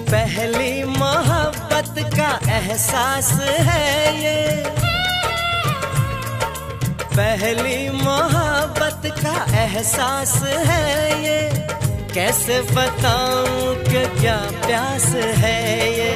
पहली मोहब्बत का एहसास है ये, पहली मोहब्बत का एहसास है ये। कैसे बताऊं कि क्या प्यास है ये।